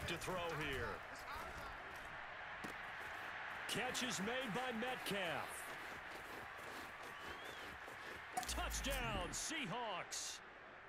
to throw here. Catch is made by Metcalf. Touchdown, Seahawks.